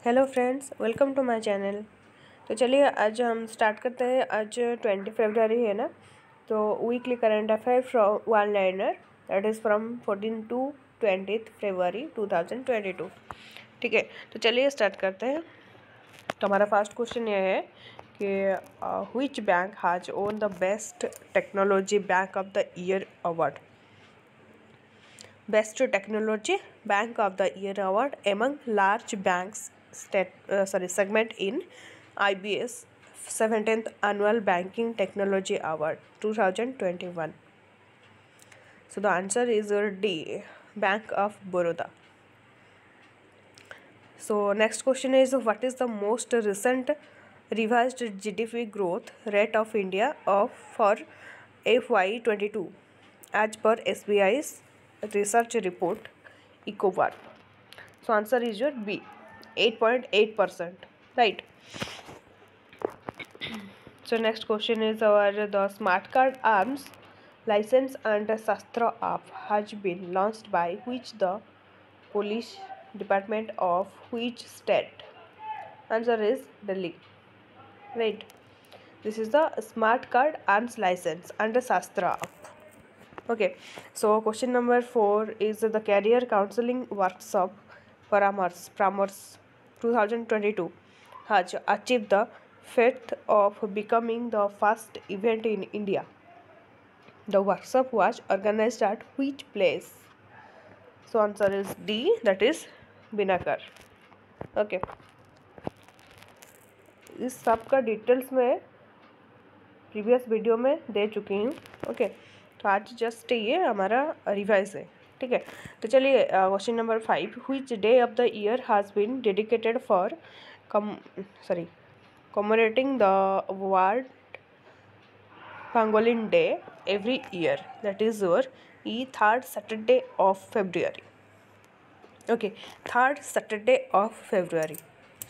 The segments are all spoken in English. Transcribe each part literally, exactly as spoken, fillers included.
Hello friends, welcome to my channel. तो चलिए आज हम स्टार्ट करते हैं। आज ट्वेंटी फरवरी है ना, तो weekly current affair from one liner that is from fourteen to twenty February two thousand twenty two. ठीक है, तो चलिए स्टार्ट करते हैं। तो हमारा फर्स्ट क्वेश्चन ये है कि which bank has won the best technology bank of the year award. Best Technology Bank of the Year award among large banks stat, uh, sorry, segment in I B S seventeenth Annual Banking Technology Award twenty twenty-one. So the answer is your D, Bank of Baroda. So next question is, what is the most recent revised G D P growth rate of India of for F Y twenty-two as per S B I's research report ECOWAR. So answer is your B, eight point eight percent, right? So next question is our the smart card arms license and Shastra app has been launched by which the police department of which state? Answer is Delhi, right? This is the smart card arms license and Shastra app. Okay, so question number four is the career counseling workshop Paramars Pramars twenty twenty-two has achieved the feat of becoming the first event in India. The workshop was organized at which place? So answer is D, that is Binakar. Okay, इस सब का details में previous video में दे चुकी हूँ। Okay, तो आज just ये हमारा रिवाइज है। ठीक है, तो चलिए question number five, which day of the year has been dedicated for come sorry commemorating the world Pangolin Day every year, that is your E third Saturday of February. Okay, third Saturday of February.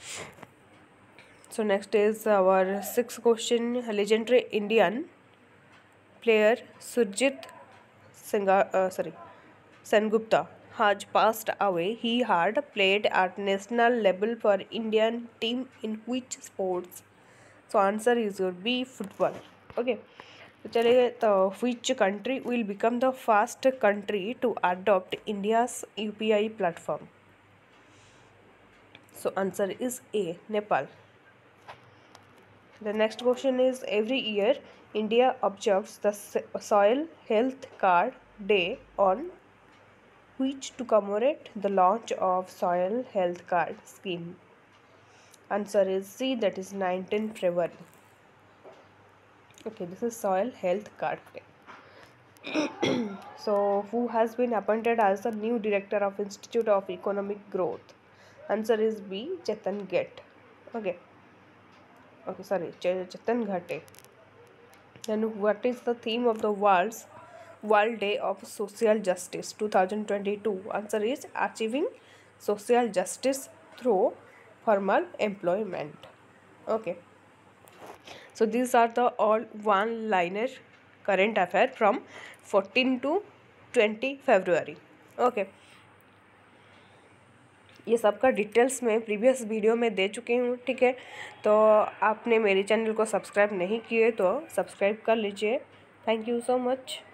So next is our sixth question. Legendary Indian player Surjit Singha, uh, sorry, Sengupta has passed away. He had played at national level for Indian team in which sports? So answer is your B, football. Okay, तो चलिए, तो which country will become the first country to adopt India's U P I platform? So answer is A, Nepal. The next question is, every year India observes the Soil Health Card Day on which to commemorate the launch of Soil Health Card scheme? Answer is C, that is nineteenth February. Okay, this is Soil Health Card Day. So who has been appointed as the new director of Institute of Economic Growth? Answer is B, Chetan Ghet. Okay. Okay, sorry, Chetan Ghate. Then what is the theme of the world's World Day of Social Justice twenty twenty-two? Answer is achieving social justice through formal employment. Okay. So these are the all one-liner current affair from fourteen to twenty February. Okay. ये सब का details में previous video में दे चुकी हूँ। ठीक है, तो आपने मेरे चैनल को सब्सक्राइब नहीं किए तो सब्सक्राइब कर लीजिए। Thank you so much.